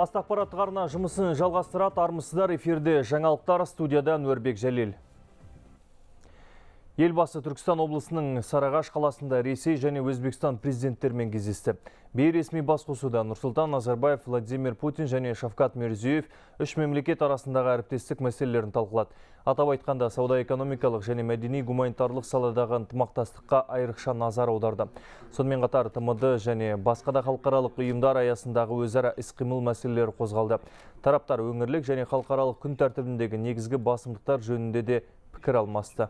Астақпараттық арна жұмысын жалғастырады. Армысыздар, эфирде жаңалықтар, студияда Нөрбек Жәлел. Елбасы Түркістан облысының Сарыағаш қаласында Ресей және Өзбекстан президенттерімен кездесті. Бейресми басқосуда Нұрсұлтан Назарбаев, Владимир Путин және Шавкат Мирзиёев үш мемлекет арасындағы әріптестік мәселелерін талқылады. Атап айтқанда, сауда-экономикалық және мәдени-гуманитарлық саладағы ынтымақтастыққа айрықша назар аударды. Сонымен қатар ТМД және басқа да халықаралық ұйымдар аясындағы өзара іс-қимыл мәселелері қозғалды. Тараптар өңірлік және халықаралық күн тәртібіндегі негізгі басымдықтар жөнінде де пікір алмасты.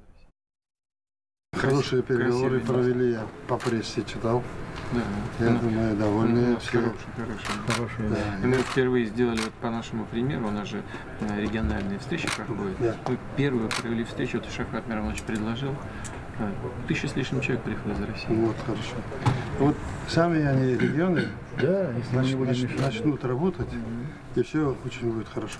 Хорошие переговоры провели, я по прессе читал. Я думаю, довольны все. Хорошие. Да. Мы впервые сделали вот по нашему примеру, у нас же региональные встречи проходят. Да. Мы первую провели встречу, вот Шавкат Мирович предложил. 1000 с лишним человек приехало из России. Вот, хорошо. Вот сами они регионы, да, начнут работать, и все очень будет хорошо.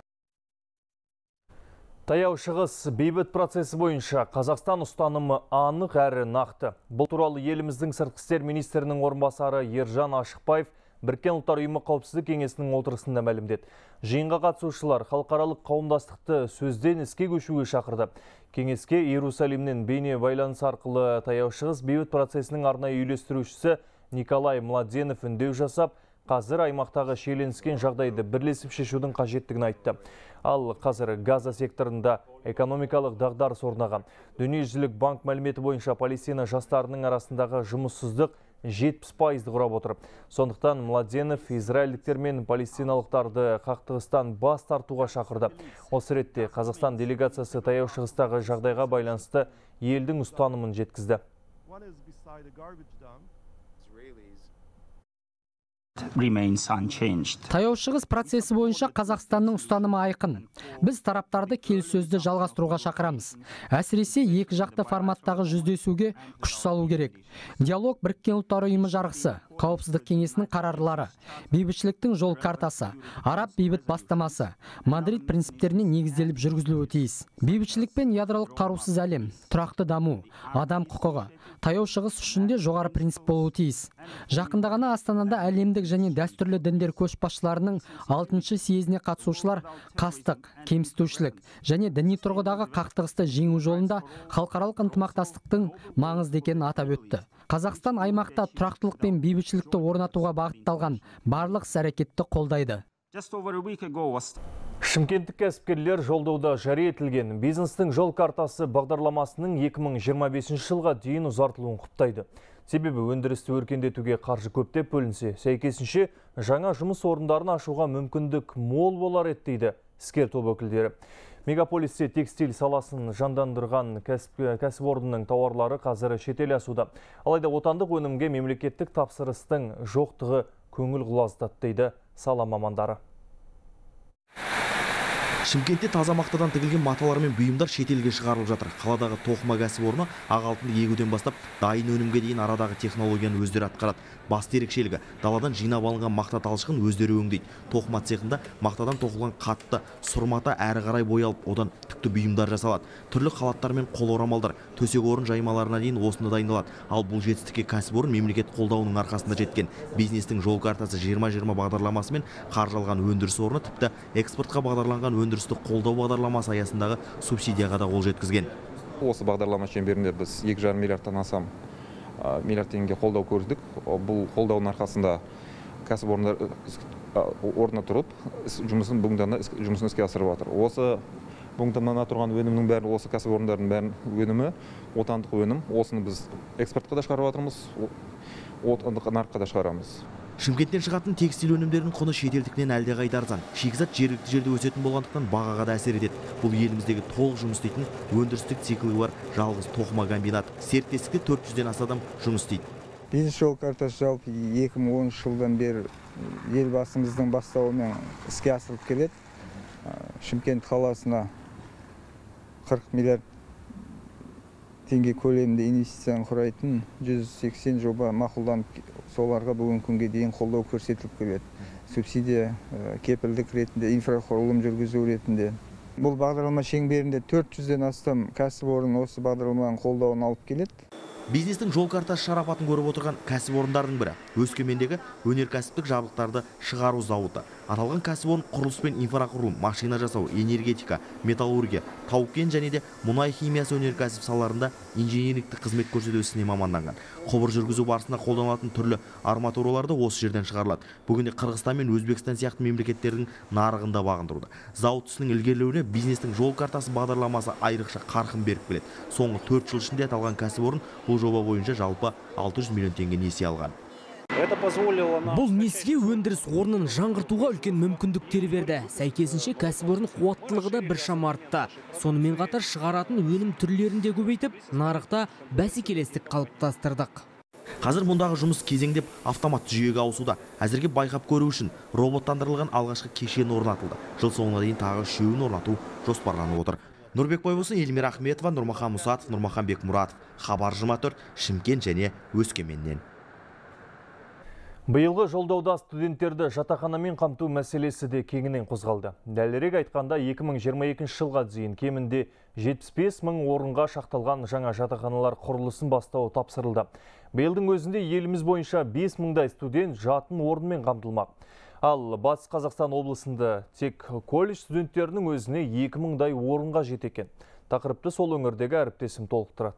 Таяу шығыс бейбіт процесі бойынша Қазақстан ұстанымы анық әрі нақты. Бұл туралы еліміздің сыртқы істер министрінің орынбасары Ержан Ашықбаев Біріккен ұлттар ұйымы қауіпсіздік кеңесінің отырысында мәлімдеді. Жиынға қатысушылар халықаралық қауымдастықты сөзден іске көшуге шақырды. Кеңеске Иерусалимнен бейне байланыс арқылы таяу шығыс бейбіт процесінің арнайы үйлестірушісі Николай Младенов үндеу жасап, қазір аймақтағы шиеленіскен жағдайды бірлесіп шешудің қажеттігін айтты. Ал қазір Газа секторында экономикалық дағдарыс орнаған. Дүниежүзілік банк мәліметі бойынша Палестина жастарының арасындағы жұмыссыздық 70% құрап отыр. Сондықтан Младенов израильдіктер мен палестиналықтарды қақтығыстан бас тартуға шақырды. Осы ретте Қазақстан делегациясы таяу шығыстағы жағдайға байланысты елдің ұстанымын жеткізді. Таяу шығыс процесі бойынша Қазақстанның ұстанымы айқын. Біз тараптарды келіссөзді жалғастыруға шақырамыз. Әсіресе екі жақты форматтағы жүздесуге күш салу керек. Диалог Біріккен ұлттар ұйымы жарғысы, қауіпсіздік кеңесінің қарарлары, бейбітшіліктің жол картасы, араб бейбіт бастамасы, Мадрид принциптеріне негізделіп жүргізілуі тиіс. Бейбітшілік пен ядролық қарусыз әлем, тұрақты даму, адам құқығы, таяу шығыс үшін де жоғары принцип болуы тиіс. Жақында ғана Астанада әлемдік және дәстүрлі діндер көшбасшыларының 6-шы съезіне қатысушылар қастық, кемсітушілік және діни тұрғыдағы қақтығысты жеңу жолында халықаралық ынтымақтастықтың маңызды екенін атап өтті. Қазақстан аймақта тұрақтылық пен бейбітшілікті орнатуға бағытталған барлық іс-әрекетті қолдайды. Шымкенттік кәсіпкерлер жолдауда жария етілген бизнестің жол картасы бағдарламасының 2025 жылға дейін ұзартылуын құптайды. Себебі өндірісті өркендетуге қаржы көптеп бөлінсе, сәйкесінше жаңа жұмыс орындарын ашуға мүмкіндік мол болар еді дейді іскер топ өкілдері. Мегаполисте текстиль саласын жандандырған кәсіпорынның тауарлары қазір шетел асуда. Алайда отандық өнімге мемлекеттік тапсырыстың жоқтығы көңіл құлаздатты дейді сала мамандары. Шымкентте таза мақтадан тігілген маталар мен бұйымдар шетелге шығарылып жатыр. Қаладағы тоқыма кәсіпорны ақ алтынды егуден бастап дайын өнімге дейін арадағы технологияны өздері атқарады. Басты ерекшелігі даладан жинап алынған мақта талшығын өздері өңдейді. Тоқыма цехында мақтадан тоқылған қатты сұр мата әрі қарай боялып, одан түкті бұйымдар жасалады. Түрлі халаттар мен қол орамалдар, төсек орын жаймаларына дейін осында дайындалады. Ал бұл жетістікке кәсіпорын мемлекет қолдауының арқасында жеткен. Бизнестің жол картасы 2020 бағдарламасы мен қаржы алған өндіріс орны тіпті экспортқа бағдарланған өндірісті қолдау бағдарламасы аясындағы субсидияға да қол жеткізген. Осы бағдарлама шеңберінде біз 2,5 миллиардтан астам миллиард теңге қолдау көрдік. Бұл қолдаудың арқасында кәсіпорындар орнына тұрып, жұмысын іске асырып жатыр. Осы бүгінгі тұрған өнімнің бәрі, осы кәсіпорындардың бәрін өнімі отандық өнім. Осыны біз экспортқа да шығарып жатырмыз, отандық нарыққа да шығарамыз. Шымкенттен шығатын текстиль өнімдерінің құны шетелдікінен әлдеқайда арзан. Шикізат жергілікті жерде өсетін болғандықтан бағаға да әсер етеді. Бұл еліміздегі толық жұмыс істейтін өндірістік циклі бар жалғыз тоқыма комбинат. Серіктестікте 400-ден аса адам жұмыс істейді. Бизнес жол картасы жалпы 2010 жылдан бері елбасымыздың бастауымен іске асырылып келеді. Шымкент қаласына 40 миллиард теңге көлемінде инвестицияны құрайтын 180 жоба мақұлданып, соларға бүгін күнге дейін қолдау көрсетіліп келеді. Субсидия, кепілдік ретінде, инфрақұрылым жүргізу ретінде. Бұл бағдарлама шеңберінде 400-ден астам кәсіпорын осы бағдарламаның қолдауын алып келеді. Бизнестің жол картасы шарапатын көріп отырған кәсіпорындардың бірі Өскемендегі өнеркәсіптік жабдықтарды шығару зауыты. Аталған кәсіпорын құрылыс пен инфрақұрылым, машина жасау, энергетика, металлургия, тау-кен және де мұнай химиясы өнеркәсіп салаларында инженерліктік қызмет көрсету ісіне маманданған. Құбыр жүргізу барысында қолданылатын түрлі арматураларды осы жерден шығарылады. Бүгінде Қырғызстан мен Өзбекстан сияқты мемлекеттердің нарығында бағындыруда. Зауыт ісінің ілгерілеуіне бизнестің жол картасы бағдарламасы айрықша қарқын беріп келеді. Соңғы 4 жыл ішінде аталған кәсіпорын бұл жоба бойынша жалпы 600 миллион теңге несие алған. Бұл несие өндіріс орнын жаңғыртуға үлкен мүмкіндіктер берді. Сәйкесінше кәсіпорын қуаттылығы да біршама артты. Сонымен қатар шығаратын өнім түрлерін де көбейтіп, нарықта бәсекелестік қалыптастырдық. Қазір мұндағы жұмыс кезеңдеп автоматты жүйеге ауысуда. Әзірге байқап көру үшін роботтандырылған алғашқы кешен орнатылды. Жыл соңына дейін тағы 3-ін орнату жоспарланып отыр. Нұрбек Байбосын, Эльмира Ахметова, Нұрмахан Мұсатов, Нұрмахан Бекмұратов. Хабар 24, Шымкент және Өскеменнен. Биылғы жолдауда студенттерді жатақханамен қамту мәселесі де кеңінен қозғалды. Дәлірек айтқанда 2022 жылға дейін кемінде 75 мың орынға шақталған жаңа жатақханалар құрылысын бастау тапсырылды. Биылдың өзінде еліміз бойынша 5 мыңдай студент жатын орынмен қамтылмақ. Ал Батыс Қазақстан облысында тек колледж студенттерінің өзіне 2 мыңдай орынға жетекен. Тақырыпты сол өңірдегі әріптесім толықтырады.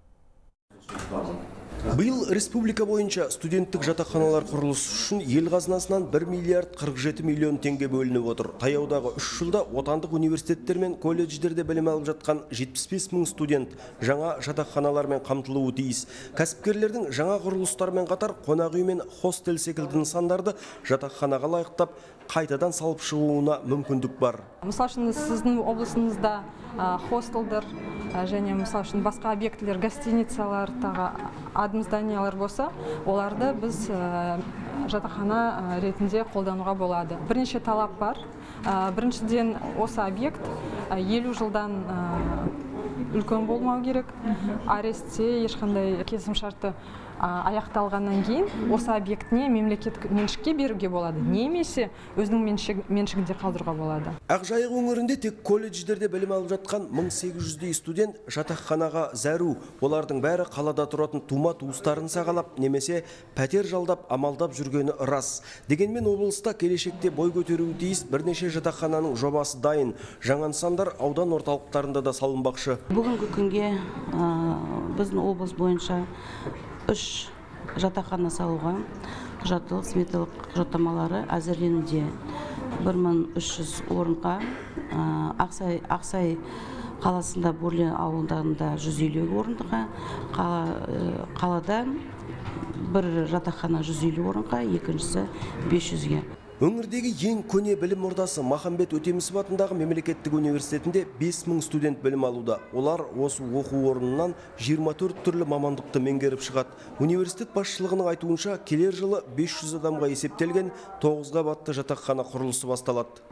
Биыл республика бойынша студенттік жатақханалар құрылысы үшін ел қазынасынан 1 миллиард 47 миллион теңге бөлініп отыр. Таяудағы 3 жылда отандық университеттер мен колледждерде білім алып жатқан 75 мың студент жаңа жатақханалармен қамтылуы тиіс. Кәсіпкерлердің жаңа құрылыстармен қатар қонақ үй мен хостел секілді нысандарды жатақханаға лайықтап қайтадан салып шығуына мүмкіндік бар. Мысал үшін сіздің облысыңызда хостелдер және мысал үшін басқа объектілер, гостиницалар, тағы адым зданиялар болса, оларды біз жатақхана ретінде қолдануға болады. Бірнеше талап бар. Біріншіден осы объект 50 жылдан үлкен болмау керек. Арестте ешқандай келісімшарты аяқталғаннан кейін осы объектіне мемлекеттік меншікке беруге болады, немесе өзінің меншігінде қалдыруға болады. Ақжайық өңірінде тек колледждерде білім алып жатқан 1800-дей студент жатақханаға зәру. Олардың бәрі қалада тұратын тума-туыстарын сағалап, немесе пәтер жалдап, амалдап жүргені рас. Дегенмен облыста келешекте бой көтеруі тиіс бірнеше жатақхананың жобасы дайын. Жаңа нысандар аудан орталықтарында да салынбақшы. Бүгінгі күнге біздің облыс бойынша 3 жатақхана салуға құжаттылық сметалық құжаттамалары әзірленуде. 1300 орынға Ақсай қаласында Бөрлен ауылдарында 150 орынға, қалада бір жатақхана 150 орынға, екіншісі 500-ге. Өңірдегі ең көне білім ордасы Махамбет Өтемісов атындағы мемлекеттік университетінде 5 мың студент білім алуда. Олар осы оқу орнынан 24 түрлі мамандықты меңгеріп шығады. Университет басшылығының айтуынша, келер жылы 500 адамға есептелген 9 қабатты жатақхана құрылысы басталады.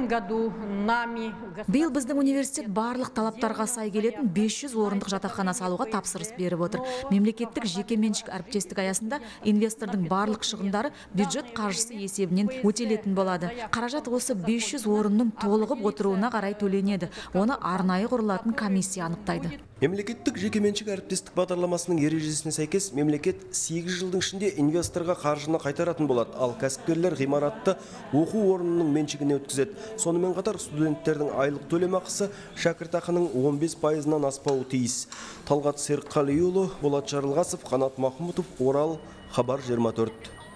Биыл біздің университет барлық талаптарға сай келетін 500 орындық жатақхана салуға тапсырыс беріп отыр. Мемлекеттік жекеменшік әріптестік аясында инвестордың барлық шығындары бюджет қаржысы есебінен өтелетін болады. Қаражат осы 500 орынның толығып отыруына қарай төленеді. Оны арнайы құрылатын комиссия анықтайды. Мемлекеттік жекеменшік әріптестік бағдарламасының ережесіне сәйкес мемлекет 8 жылдың ішінде инвесторға қаржыны қайтаратын болады, ал кәсіпкерлер ғимаратты оқу орнының меншігіне өткізеді. Сонымен қатар студенттердің айлық төлемақысы шәкіртақының 15%-нан аспауы тиіс. Талғат Серікқалиұлы, Болат Жарылғасов, Қанат Махмұтов, Орал, Хабар 24.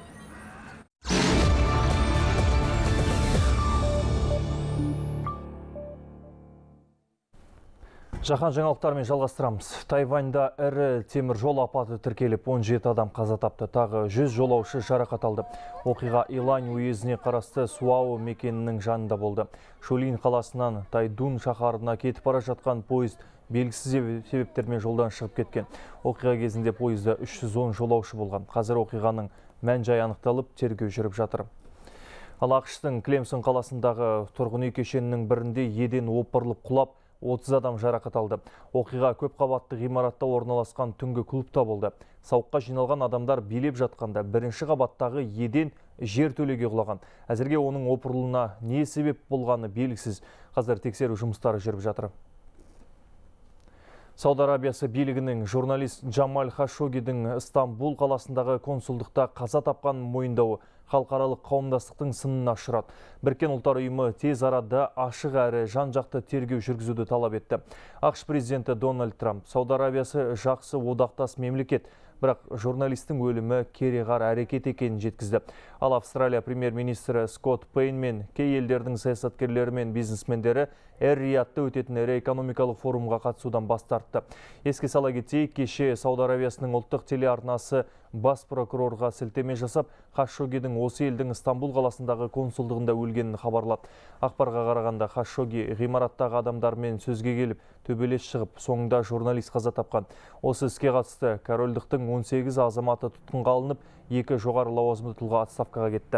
Жаһан жаңалықтарымен жалғастырамыз. Тайваньда ірі темір жол апаты тіркеліп 17 адам қаза тапты. Тағы 100 жолаушы жарақат алды. Оқиға Илань уезіне қарасты Суао мекенінің жанында болды. Шулин қаласынан Тайдун шаһарына кетіп бара жатқан поезд белгісіз себептермен жолдан шығып кеткен. Оқиға кезінде пойызда 310 жолаушы болған. Қазір оқиғаның мән-жайы анықталып, тергеу жүріп жатыр. Ал ақш-тың Клемсон қаласындағы тұрғын үй кешенінің бірінде еден опырылып құлап, 30 адам жарақат алды. Оқиға көп қабатты ғимаратта орналасқан түнгі клубта болды. Сауыққа жиналған адамдар билеп жатқанда бірінші қабаттағы еден жер төлеге құлаған. Әзірге оның опырылуына не себеп болғаны белгісіз. Қазір тексеру жұмыстары жүріп жатыр. Сауд Арабиясы билігінің журналист Джамаль Хашогидің Стамбул қаласындағы консулдықта қаза тапқан мойындауы халықаралық қауымдастықтың сынына ұшырады. Біріккен ұлттар ұйымы тез арада ашық әрі жан-жақты тергеу жүргізуді талап етті. ақш президенті Дональд Трамп: Сауд Арабиясы жақсы одақтас мемлекет, бірақ журналистің өлімі кереғар әрекет екенін жеткізді. Ал Австралия премьер-министрі Скотт Пейн мен кей елдердің саясаткерлері мен бизнесмендері Эр-Риядта өтетін ірі экономикалық форумға қатысудан бас тартты. Еске сала кетейік, кеше Сауд Арабиясының ұлттық телеарнасы бас прокурорға сілтеме жасап, Хашогидің осы елдің Стамбул қаласындағы консулдығында өлгенін хабарлады. Ақпарға қарағанда Хашоги ғимараттағы адамдармен сөзге келіп, төбелес шығып, соңында журналист қаза тапқан. Осы іске қатысты корольдықтың 18 азаматы тұтқынға алынып, 2 жоғары лауазымды тұлға отставкаға кетті.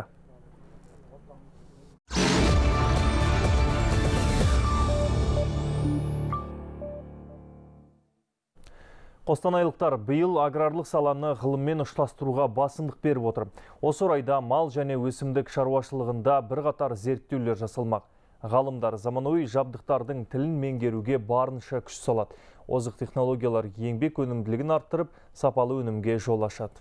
Қостанайлықтар биыл аграрлық саланы ғылыммен ұштастыруға басымдық беріп отыр. Осы орайда мал және өсімдік шаруашылығында бірқатар зерттеулер жасалмақ. Ғалымдар заманауи жабдықтардың тілін меңгеруге барынша күш салады. Озық технологиялар еңбек өнімділігін арттырып, сапалы өнімге жол ашады.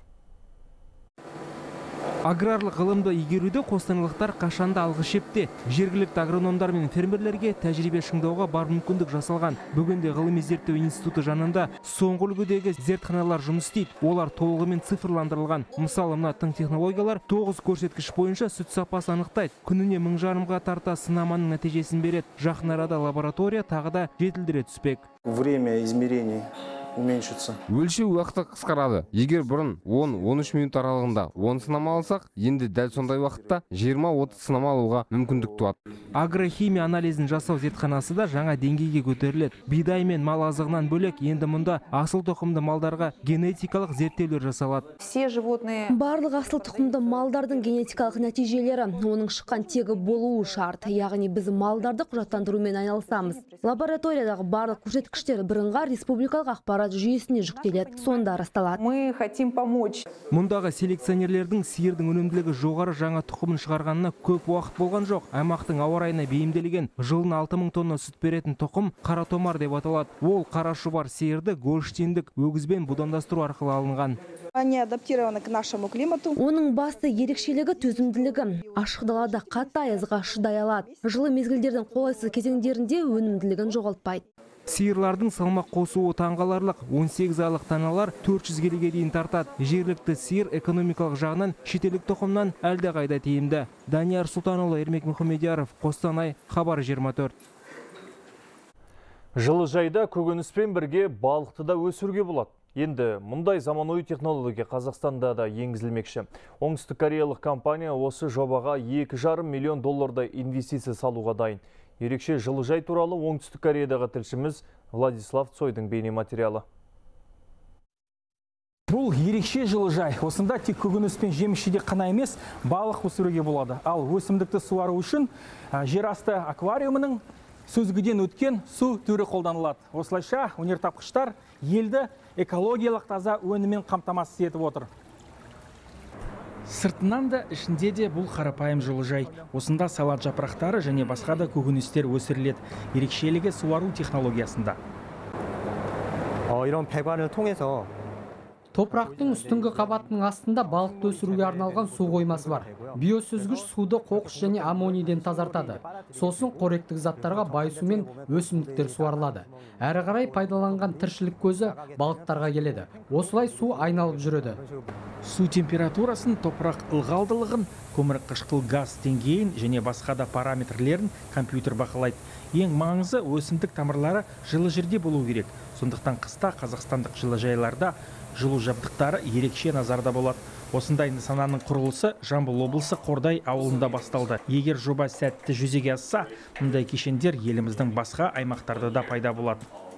Аграрлық ғылымды игеруді қостанайлықтар қашанда алғы шепте. Жергілікті агрономдар мен фермерлерге тәжірибе шыңдауға бар мүмкіндік жасалған. Бүгінде ғылыми зерттеу институты жанында соңғы үлгідегі зертханалар жұмыс істейді. Олар толығымен цифрландырылған. Мысалы, мына тың технологиялар 9 көрсеткіш бойынша сүт сапасын анықтайды. Күніне 1000 жарымға тарта сынаманың нәтижесін береді. Жақын арада лаборатория тағы да жетілдіре түспек. Время измерений уменьшится. Өлшеу уақыты қысқарады. Егер бұрын 10-13 минут аралығында 10 сынама алсақ, енді дәл сондай уақытта 20-30 сынама алуға мүмкіндік туады. Агрохимия анализін жасау зертханасы да жаңа деңгейге көтеріледі. Бидай мен мал азығынан бөлек енді мұнда асыл тұқымды малдарға генетикалық зерттеулер жасалады. Барлық асыл тұқымды малдардың генетикалық нәтижелері оның шыққан тегі болуы шарт. Яғни біз малдарды құжаттандырумен айналысамыз. Лабораториядағы барлық көрсеткіштер бірыңғай республикалық ақпарат жүйесіне жүктеледі. Сонда расталады. Мы хотим помочь. Мұндағы селекционерлердің сиырдың өнімділігі жоғары жаңа тұқымын шығарғанына көп уақыт болған жоқ. Аймақтың ауа райына бейімделген жылына 6000 тонна сүт беретін тұқым қара томар деп аталады. Ол қара шұбар сиырды гольштиндік өгізбен будандастыру арқылы алынған. Они адаптированы к нашему климату. Оның басты ерекшелігі төзімділігі. Ашық далада қатты аязға шыдай алады. Жылы мезгілдердің қолайсыз кезеңдерінде өнімділігін жоғалтпайды. Сиырлардың салмақ қосуы таңғаларлық. 18 айлық таналар 400 келіге дейін тартады. Жергілікті сиыр экономикалық жағынан шетелдік тұқымнан әлде қайда тиімді. Данияр Сұлтанұлы, Ермек Мұхамедияров, Қостанай, Хабар 24. Жылыжайда көкөніспен бірге балықты да өсіруге болады. Енді мұндай заманауи технология Қазақстанда да енгізілмекші. Оңтүстік кореялық компания осы жобаға $2,5 миллион инвестиция салуға дайын. Ерекше жылыжай туралы Оңтүстік Кореядағы тілшіміз Владислав Цойдың бейне материалы. Бұл ерекше жылыжай. Осында тек көкөніс пен жеміс-жидек қана емес, балық өсіруге болады. Ал өсімдікті суару үшін жерасты аквариумының сүзгіден өткен су түрі қолданылады. Осылайша өнертапқыштар елді экологиялық таза өніммен қамтамасыз етіп отыр. Сыртынан да ішінде де бұл қарапайым жылыжай. Осында салат жапырақтары және басқа да көкөністер өсіріледі. Ерекшелігі суару технологиясында. 이런 배관을 통해서 Топырақтың үстіңгі қабатының астында балықты өсіруге арналған су қоймасы бар. Биосүзгіш суды қоқыс және аммонийден тазартады. Сосын қоректік заттарға бай су мен өсімдіктер суарылады. Әрі қарай пайдаланған тіршілік көзі балықтарға келеді. Осылай су айналып жүреді. Су температурасын, топырақ ылғалдылығын, көмірқышқыл газ деңгейін және басқа да параметрлерін компьютер бақылайды. Ең маңызы өсімдік тамырлары жылы жерде болу керек. Сондықтан қыста қазақстандық жылыжайларда жылу жабдықтары ерекше назарда болады. Осындай нысананың құрылысы Жамбыл облысы Қордай ауылында басталды. Егер жоба сәтті жүзеге асса, мұндай кешендер еліміздің басқа аймақтарда да пайда болады.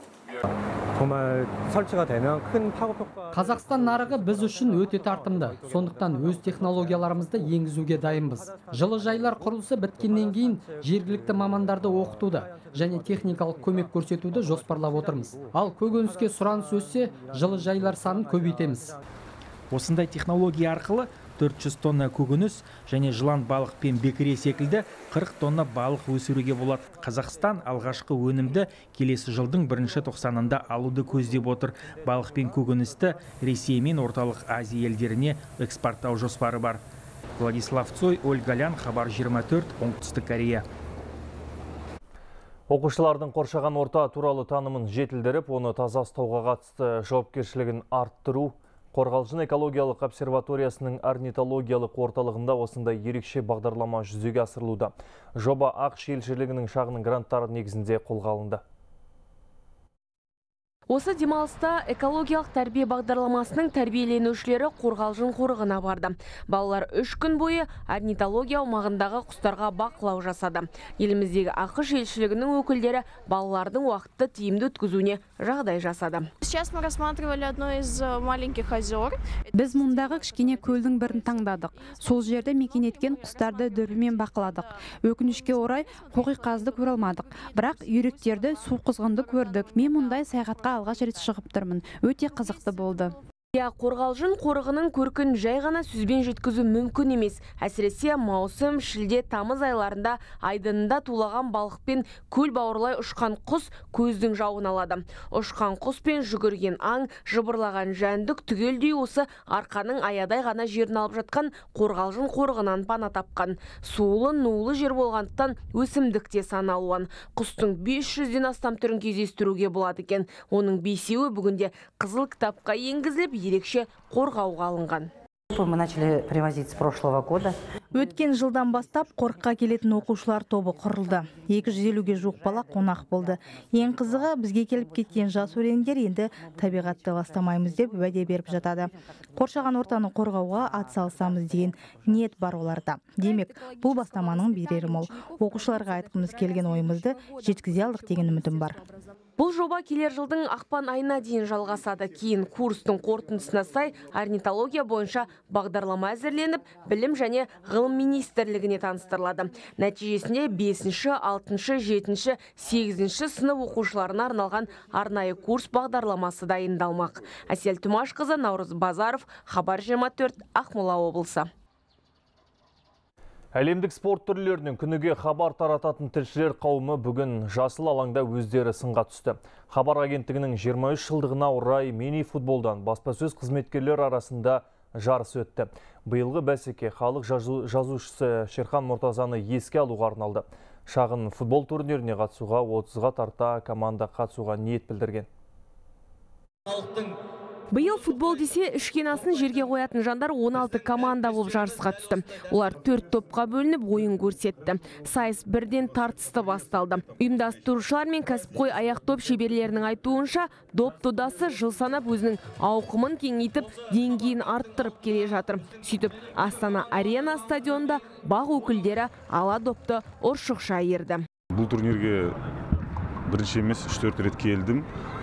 Қазақстан нарығы біз үшін өте тартымды. Сондықтан өз технологияларымызды енгізуге дайынбыз. Жылыжайлар құрылысы біткеннен кейін жергілікті мамандарды оқытуды және техникалық көмек көрсетуді жоспарлап отырмыз. Ал көкөніске сұраныс өссе, жылыжайлар санын көбейтеміз. Осындай технология арқылы 400 тонна көкөніс және жылан балық пен бекіре секілді 40 тонна балық өсіруге болады. Қазақстан алғашқы өнімді келесі жылдың 1-тоқсанында алуды көздеп отыр. Балық пен көкөністі Ресей мен Орталық Азия елдеріне экспорттау жоспары бар. Владислав Цой, Ольга Лян, Хабар 24, Оңтүстік Корея. Оқушылардың қоршаған орта туралы танымын жетілдіріп, оны таза ұстауға қатысты жауапкершілігін арттыру, Қорғалжын экологиялық обсерваториясының орнитологиялық орталығында осындай ерекше бағдарлама жүзеге асырылуда. Жоба ақш елшілігінің шағын гранттары негізінде қолға алынды. Осы демалыста экологиялық тәрбие бағдарламасының тәрбиеленушілері Қорғалжын қорығына барды. Балалар 3 күн бойы орнитология аумағындағы құстарға бақылау жасады. Еліміздегі ақш елшілігінің өкілдері балалардың уақытты тиімді өткізуіне жағдай жасады. Сейчас мы рассматривали одно из маленьких озер. Біз мұндағы кішкене көлдің бірін таңдадық. Сол жерде мекен еткен құстарды дүрбімен бақыладық. Өкінішке орай қоқиқазды көре алмадық. Бірақ үйректерді, су құзғынды көрдік. Мен мұндай саяхатқа алғаш рет шығып тұрмын. Өте қызықты болды. Қорғалжын қорығының көркін жай ғана сөзбен жеткізу мүмкін емес. Әсіресе маусым, шілде, тамыз айларында айдынында тулаған балықпен көл бауырлай ұшқан құс көздің жауын алады. Ұшқан құс пен жүгірген аң, жыбырлаған жәндік түгелдей осы арқаның аядай ғана жерін алып жатқан Қорғалжын қорығынан пана тапқан. Сулы, нулы жер болғандықтан өсімдікте сан алуан. Құстың 500-ден астам түрін кездестіруге болады екен. Оның 5-еуі бүгінде қызыл кітапқа енгізіліп, ерекше қорғауға алынған. Мы начали привозить с прошлого года. Өткен жылдан бастап қорыққа келетін оқушылар тобы құрылды. 250-ге жуық бала қонақ болды. Ең қызығы, бізге келіп кеткен жас өрендер енді табиғатты ластамаймыз деп уәде беріп жатады. Қоршаған ортаны қорғауға атсалысамыз деген ниет бар оларда. Демек, бұл бастаманың берері мол. Оқушыларға айтқымыз келген ойымызды жеткізе алдық деген үмітім бар. Бұл жоба келер жылдың ақпан айына дейін жалғасады. Кейін курстың қорытындысына сай орнитология бойынша бағдарлама әзірленіп, білім және ғылым министрлігіне таныстырылады. Нәтижесінде 5-ші, 6-ші, 7-ші, 8-ші сынып оқушыларына арналған арнайы курс бағдарламасы дайындалмақ. Әсел Тұмашқызы, Наурыз Базаров, Хабар 24, Ақмола облысы. Әлемдік спорт түрлерінің күніге хабар тарататын тілшілер қауымы бүгін жасыл алаңда өздері сынға түсті. Хабар агенттігінің 23 жылдығына орай мини-футболдан баспасөз қызметкерлер арасында жарыс өтті. Биылғы бәсеке халық жазушысы Шерхан Мұртазаны еске алуға арналды. Шағын футбол турниріне қатысуға 30-ға тарта команда қатысуға ниет білдірген. Биыл футбол десе ішкенасын жерге қоятын жандар 16 команда болып жарысқа түсті. Олар 4 топқа бөлініп ойын көрсетті. Сайыс бірден тартысты басталды. Ұйымдастырушылар мен кәсіпқой аяқ топ шеберлерінің айтуынша, доп додасы жыл санап өзінің ауқымын кеңейтіп, деңгейін арттырып келе жатыр. Сөйтіп, Астана Арена стадионда бақ өкілдері ала допты ұршықша ерді. Бұл турнирге бірінші емес 3-4 рет келдім.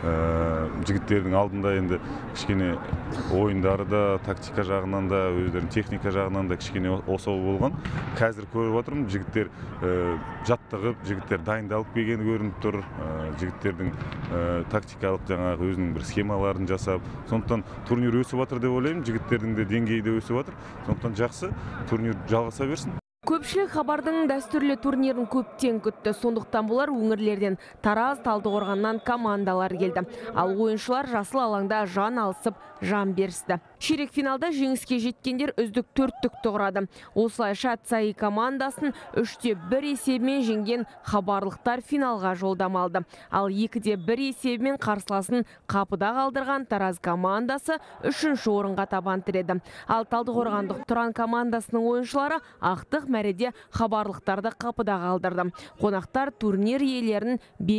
Жігіттердің алдында енді кішкене ойындары да, тактика жағынан да, өздерінің техника жағынан да кішкене осал болған. Қазір көріп отырмын, жігіттер жаттығып, жігіттер дайындалып келгені көрініп тұр. Жігіттердің тактикалық жаңағы өзінің бір схемаларын жасап, сондықтан турнир өсіп жатыр деп ойлаймын. Жігіттердің де деңгейі де өсіп жатыр. Сондықтан жақсы, турнир жалғаса берсін. Көпшілік хабардың дәстүрлі турнирін көптен күтті. Сондықтан бұлар өңірлерден Тараз, Талдықорғаннан командалар келді. Ал ойыншылар жасыл алаңда жан алысып, жан берісті. Ширек финалда жеңіске жеткендер үздік 4-түкті құрады. Осылайша Цаи командасын 3-1 есебімен жеңген хабарлықтар финалға жолдама алды. Ал 2-1 есебімен қарсыласын қапыда қалдырған Тараз командасы 3-ші орынға табан тіреді. Ал Талдықорғандық Тұран командасының ойыншылары ақтық мәреде хабарлықтарды қапыда қалдырды. Қонақтар турнир иелерін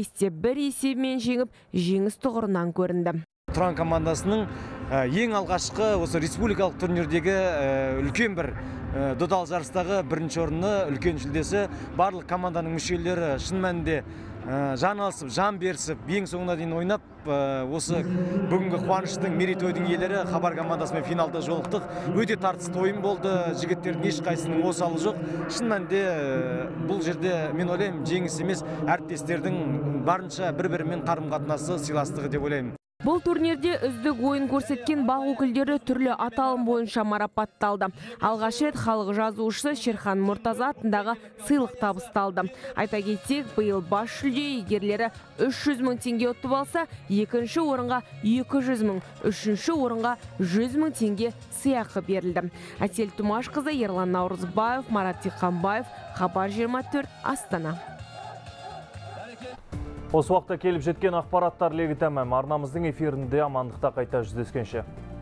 5-1 есебімен жеңіп, жеңіс тұғырынан көрінді. Тұран командасының ең алғашқы осы республикалық турнирдегі үлкен бір додал жарыстағы бірінші орны, үлкен жүлдесі. Барлық команданың мүшелері шын мәнінде жан алысып, жан берісіп, ең соңына дейін ойнап, осы бүгінгі қуаныштың, мерейтойдың иелері хабар командасымен финалда жолықтық. Өте тартысты ойын болды, жігіттердің ешқайсының осалы жоқ. Шын мәнінде бұл жерде мен ойлаймын, жеңіс емес, әріптестердің барынша бір-бірімен қарым-қатынасы, сыйластығы деп ойлаймын. Бұл турнирде үздік ойын көрсеткен бақ өкілдері түрлі аталым бойынша марапатталды. Алғаш рет халық жазушысы Шерхан Мұртаза атындағы сыйлық табысталды. Айта кетсек, биыл бас жүлде иегерлері 300 мың теңге ұтып алса, екінші орынға 200 мың, үшінші орынға 100 мың теңге сыйақы берілді. Әсел Тумашқызы, Ерлан Наурызбаев, Марат Тиханбаев, Хабар 24, Астана. Осы уақытта келіп жеткен ақпараттар легі тәмам. Арнамыздың эфирінде амандықта қайта жүздескенше.